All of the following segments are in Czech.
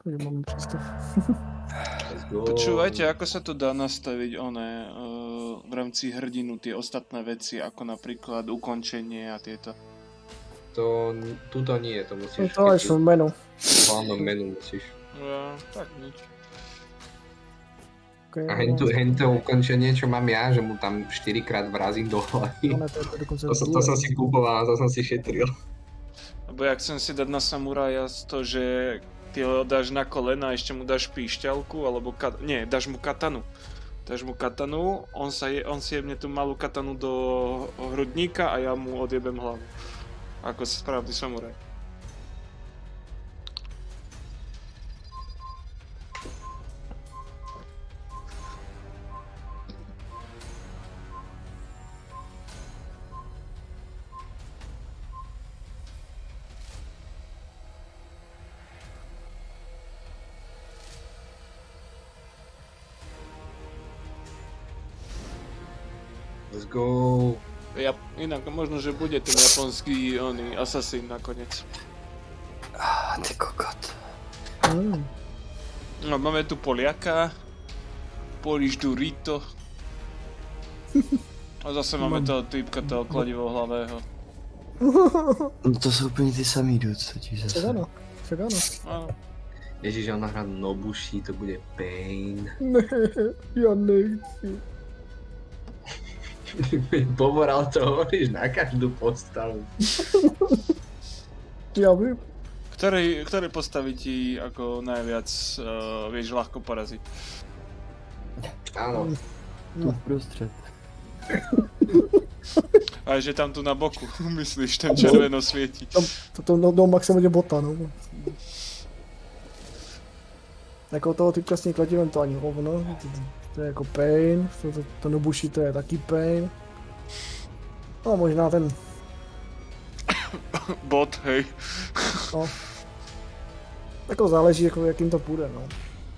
Mám představ. Počúvajte, ako sa to dá nastaviť v rámci hrdinu tie ostatné veci, ako napríklad ukončenie a tieto? Tuto nie, to musíš... To je v menu. V hlavnom menu musíš. No, tak nič. Okay, a hento ukončenie, čo mám ja, že mu tam 4-krát vrazím do hlavy. To som si kúpoval, to som si šetril. Lebo ja chcem si dať na samuraja to, že ty ho dáš na kolena a ešte mu dáš píšťalku, alebo nie, dáš mu katanu. Dáš mu katanu, on si jebne tú malú katanu do hrudníka a ja mu odjebem hlavu. Ako správny samuraj. Let's go. Ja, inak možno, že bude ten japonský asasín nakoniec. Ty kokot. No, máme tu Poliaka, Polish Durito. A zase máme toho typka, toho kladivouhlavého. No to jsou úplně ty samý dudes, totiž zase. Však áno. Ježiš, on nahrá Nobushi, to bude pain. Ne, ja nechci. Povoral to hovoríš na každú postavu. Ja viem. Ktoré postavy ti ako najviac vieš ľahko poraziť? Áno. Tu vprostřed. A že tam tu na boku, myslíš, ten červeno svieti. To do maximálně bota, no. Jako toho typka s tím kladivem to ani hovno. To je jako pain, to Nobushi to je taky pain. No možná ten... Bot, hej. No. Jako záleží, jako jakým to půjde, no.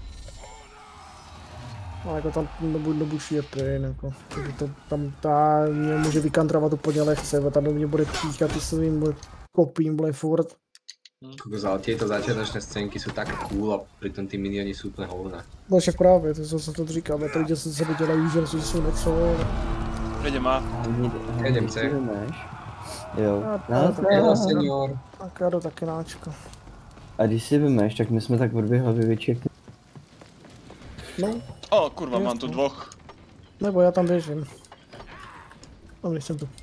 No jako tam Nobushi je pain, jako. Tam ta mě může vykantrovat úplně lehce, a tam do mě bude píchat i svým kopím, bude furt. Ale tieto začiatočné scénky sú tak cool a pritom tí minioni sú úplne hovna. No však právě, to jsem to říkal, to lidi se sebe dělají, že jsou něco. Idem A. Idem C. Jo. Hello, senior. Tak já jdu taky náčko. A když si vymeš, tak my jsme tak odběhli větší jak ty. No. O, kurva, mám tu dvoch. Nebo já tam běžím. No, nejsem tu.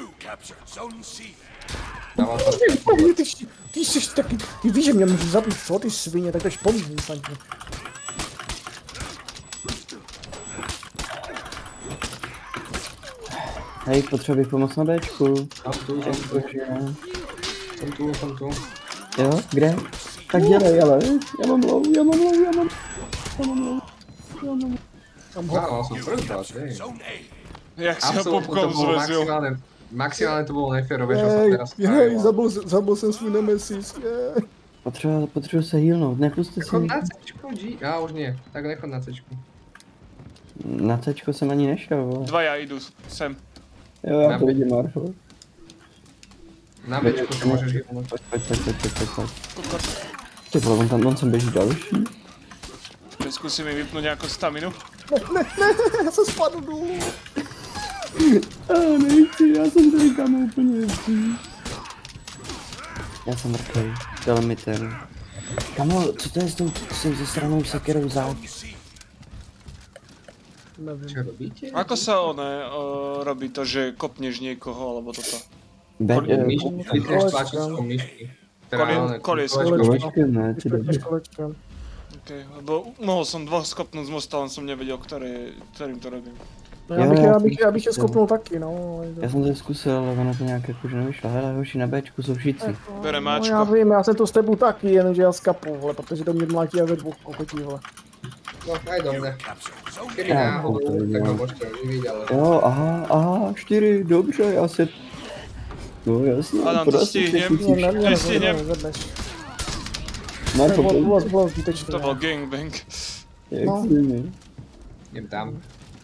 Ty jsi taky, ty víš, že mě můžu zabít, co ty svině, tak jdeš po mně, instantně. Hej, potřebuji pomoc na Bčku. Jsem tu. Jo, kde? Tak dělej, ale já mám low. Mal som first blood, hej. Jak si ho popkou zvezil. Maximálne to bolo neférové, čo som teraz Hej, zabil jsem svůj nemesis, Potřebuji se healnout, nepuste si. Chod na Cčku, já už nie, tak nechod na Cčku. Na Cčko jsem ani nešel, vole. Dvaja idú sem. Jo, já to vidím, Marfo. Na Bčku to môžeš healnúť. Pojď. Ty vole, on sem běží další. Zkusím mi vypnúť nejakú staminu. Ne, já jsem spadl dolů. Nechci, já jsem tady kam úplně jezdí. Já jsem mrtvej, dal mi ten. Kamo, co to je s tou zasranou sekerou záč? Nevím. Čo robíte? Ako sa robí to, že kopneš niekoho, alebo toto? Vytrieš tlačítko myšky. Koliesko. Ne, ty dobře. Okay, lebo mohol som dvoch skopnúť z mosta, len som nevedel, ktorým to robím. No, já bych je skopnul taky, no. Já jsem to zkusil, ale ono to nějak jakože nevyšlo. Hele, hoši na Bčku jsou všichni. Berem No, Ačko. já vím, já jsem to s tebou taky, jenomže já skapu, vole, protože to mě mlátí a ve dvou kokotí, vole. No, aj do mne. Kedy náhodou, tak ho môžete oživiť, ale... Jo, aha, 4, dobře, já se... No jasně, Adam, to stihnem. Ne, stihnem. nezvedneš. Marko, Bylo zbytečné. To bol gangbang. jak si mi? Idem tam.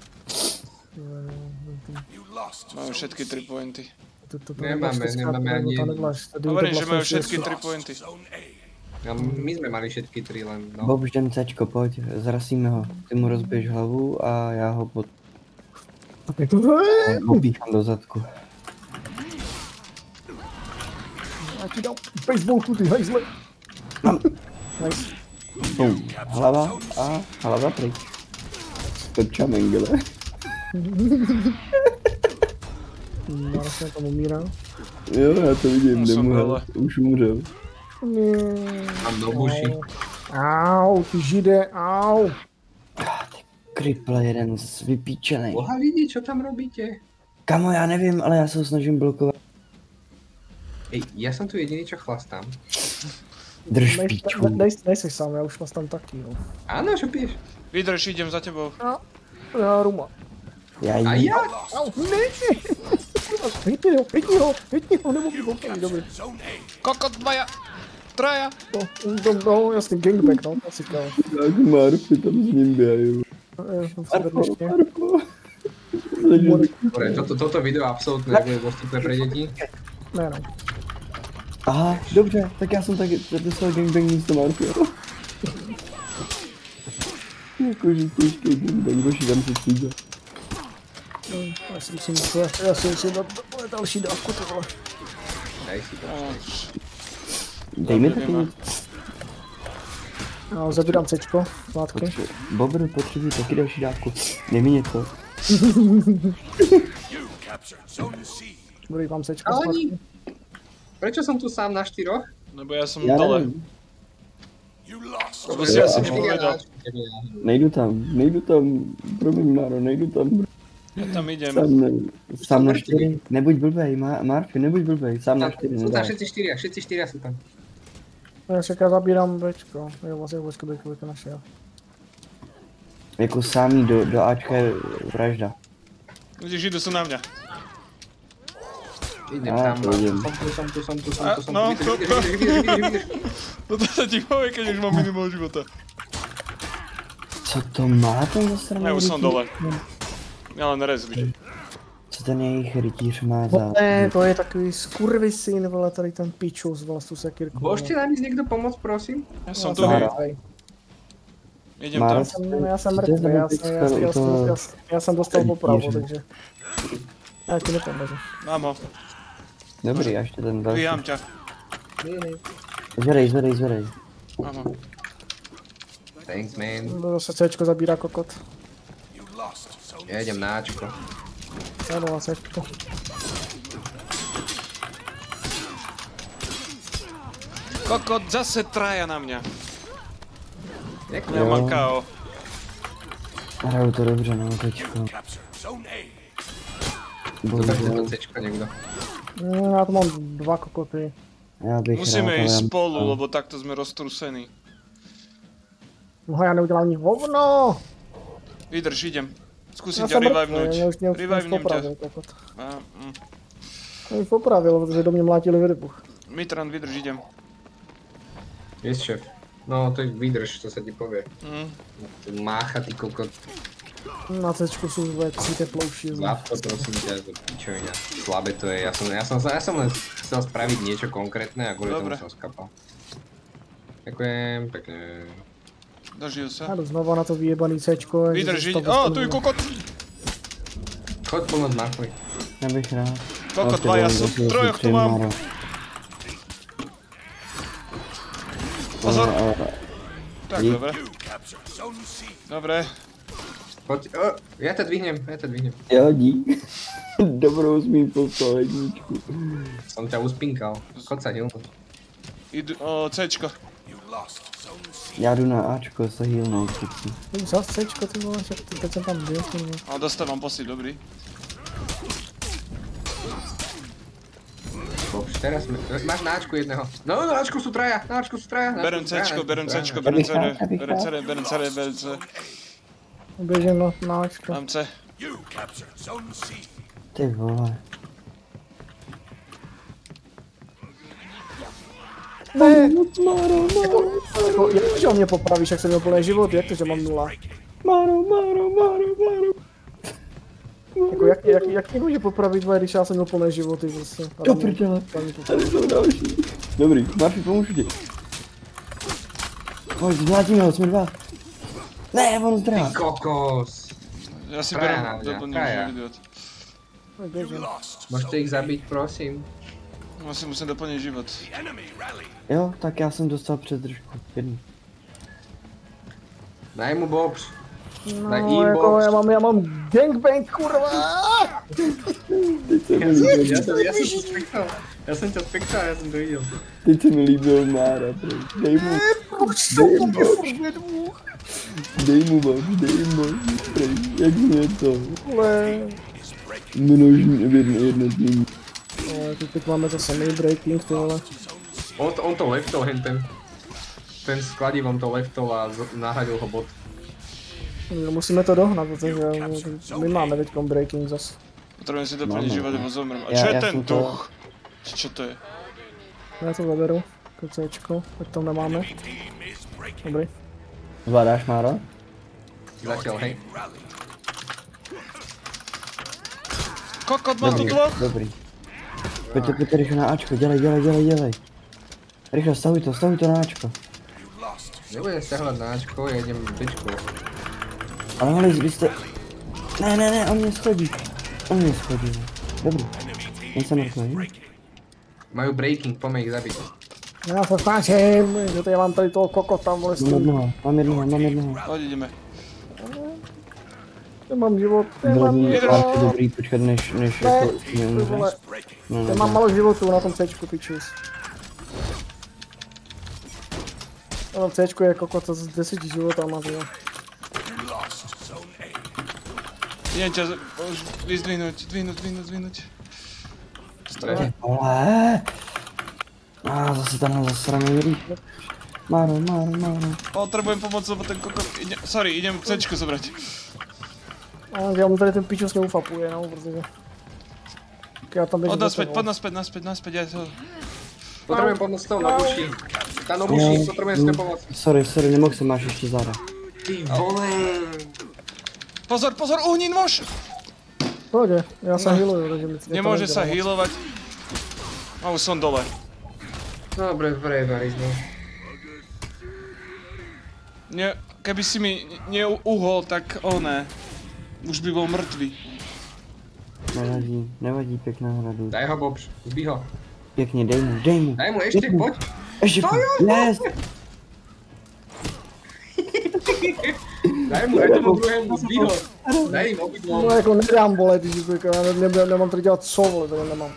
Majú všetky 3 pointy. Nemáme ani jednu. Hovorím, že majú všetky 3 pointy. My sme mali všetky 3 len, no. Bob, jdem Cčko, pojď, zrasíme ho. Ty mu rozbiješ hlavu a já ho popíchám do zadku. Já ti dám baseballku, ty hajzle. Nice. Hlava pryč. Toča mengele. Mara se tam umírá. Jo, já to vidím, nemůžu, už umřel. Mám do buši. Au, ty žide, au. Ty kriple jeden vypíčenej. Boha lidi, čo tam robíte? Kamo, já nevím, ale já se ho snažím blokovat. Ej, ja som tu jediný, čo chlastám. Drž píčku. Nejsi sám, já už vás tam taky, no. Áno, čo piješ? Vydrž, idem za tebou. Já Ruma. A ja? Au, ne! Hytni ho, nemohu ho, dobrý. Kokot Maja! Traja! No, jasný, gangbang, no, to si říkal. Tak Marfy tam s ním běhají. Marfo. Dobre, toto video absolútne nebude dostupné pre deti. Ne. Aha, dobře, tak já jsem taky dostal gangbang místo Marfy. Jakože těžký gangbang, boši, tam se stýdá. Já si musím dát další dávku, ty vole. Daj si to. Dej mi taky nic. No, zabírám Cčko, látky. Bobr, potřebuji taky další dávku. Dej mi něco. Dobrý, mám Cčko, Ale zpátky. prečo som tu sám na 4? Nebo já jsem Já dole. nevím. Nebo si asi nepovedal. Nejdu tam, promiň Máro, nejdu tam. Já tam idem. Sám na 4, nebuď blbej, Marfy, nebuď blbej, sám na 4, Sú tam nedaj. všetci 4 sú tam. Já však já zabírám Bčko, jo, vlastně vojsko Bčko našel. Jako sám jít do Ačka je vražda. Vidíš, jdu jsou na mě. Idem tam, som tu. No, Vydrž. No to se ti povie, keď už mám minimál života. Co to má ten za stranu? Já už jsem dole. Já len rezli. Co ten jejich rytíř má za... Ne, to je takový skurvisyn, vole, tady ten pičus, vole, tu sekírku. Môžete nám ísť niekto pomôcť, prosím? Já jsem tu. Idem Mára, tam. Já jsem mrtvý, já jsem dostal popravu, takže... Já ti nepomůžu. Mám ho. Dobrý, a ještě ten další. Vyjám ťa. Zvedej. Mám ho. Thanks, man. Zase Cčko zabírá kokot. Ja idem na Ačko. Já jdu na Cčko. Kokot, zase traja na mě. Ďakujem. Já mám KO. Hraju to dobře, no, teďko. Zobačte to Cčko niekto. Já tu mám 2 kokoty. Já bych Musíme rád, ísť ale- spolu, lebo takto jsme roztrusení. No já neudělám ani hovno! Vydrž, idem. Skúsim Já ťa jsem mrtvý, revivnúť. mě už Revivnem ťa. popravil kokot. A, Mě už popravil, protože do mě mlátili vybuch. Mitran, vydrž, idem. Jest šéf. No, to je vydrž, to sa ti povie. Mm. Mácha, ty kokot. Na Cčku jsou veci teplouší. Zlatko, prosím ťa, to pičovina. Slabé to je, ja som len chcel spraviť niečo konkrétne a kvôli tomu Dobre. som skapal. Ďakujem, pekne. Dožil sa. Já jdu znova na to vyjebaný Cčko. Vydrž, idem. Ó, tu je kokot. Choď pomôcť Markovi. Já bych rád. Kokot, dva, ja som trojoch tu mám. Pozor. Tak, Dík. dobre. Dobre. Poď, ja ťa dvihnem. Jo, dík. Dobrou jsi mi poslal jedničku. Som ťa uspinkal. Choď sa hilnúť. Idu, Cčko. Já jdu na Ačko se healnout. Zas Cčko, ty vole, teď jsem tam byl. A dostávam posy, dobrý. Teraz máš na Ačku jedného. No, na Ačku sú traja. Berem Cčko. Berem C. Běžím na Ačko. Mám C. Ty vole. Ne, jak to, že on mě popravíš, jak jsem měl plný život, jak to, že mám 0? Máro. Jako, jak mě může popravit, když já jsem měl plné životy, prostě. Do prdele. Tady jsou další. Dobrý, Marfi, pomůžu ti. Pojď, zmlátíme ho, jsme 2. Ne, on zdrá. Ty kokos. Ja si Traja berem na mňa, doplním, traja. že idiot. Môžete ich zabiť, prosím. Asi musím doplniť život. Jo, tak já jsem dostal předržku. Jednu. Daj mu bobs. No, Daj jako inbox. já mám gangbang, kurva! Ja som ťa spektal, ja som to videl. Teď se mi líbil Mára, dej mu. Dej mu bob, jak je to? Množní jednotný. No, teď máme to samý breaking, ty vole. On to leftol, ten s kladivom to leftol a nahradil ho bot. No, musíme to dohnat, protože my máme teďkom breaking zas. Potrebujem si doplniť život, nebo zomrem. A Ja- čo je ja ten som to- duch? Čo to je? Já to zaberu, Cčko, teď tam nemáme. Dobrý. Zvládáš, Máro? Zatiaľ, hej. Kokot, mám tu dvoch? Dobrý. Pojďte rychle na Ačko, dělej. Rychle, stavuj to na Ačko. Nebudem stiahovať na Ačko, ja idem Bčko. Ale hlavně, vy jste... Ne, on mě schodí. Dobrý. Nejsem mrtvý. Majú breaking, poďme ich zabiť. Já se snažím, že tady mám tady toho kokota, vole, Mám jednoho. Poď, ideme. nemám život, Bylo nemám by život. dobrý počkat, než Ne, jako ty neumře. vole, No, já mám malo životů na tom Cčku, pičus. Na tom Cčku je kokot s 10 životama, ty vole. Idem ťa vyzdvihnúť. Ty vole. Zase tam zasraný rýb. Máro. Potrebujem pomoc, lebo ten kokot... idem C-čku zobrať. Já mu tady ten pičus neufapuje, no, protože... Já tam běžím Poď naspäť, ja to... Potrebujem pomoc s tou Nobuši. Tá Nobuši, potrebujem s ňou pomoc. Sorry, nemohl jsem, máš ještě záda. Ty vole. Pozor, uhni nôž! Pohodě, já se healuju, takže mi Nemôže sa healovať. A už som dole. Dobre, Marizno. Keby si mi neuhol, tak ne. Už by bol mŕtvý. Nevadí, pěkná hradu. Daj ho, Bobš, zbí ho. Pěkně, dej mu. Daj mu ešte, poď. Ještě, yes! Daj mu aj tomu druhému, zbí ho. Daj im obidvom. No jako nedám, vole, ty jako já nemám tady dělat co, vole, tady nemám.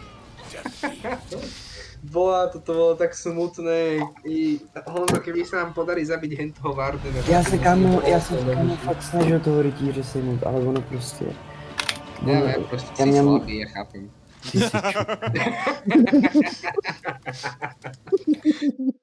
Bola, toto bolo tak smutné. Honzo, keby sa nám podarí zabiť hen toho Vardena. Já se kámo fakt snažil toho rytíře sejmout, ale ono prostě... Ne, prostě si slabý, ja chápem. Ty si čo?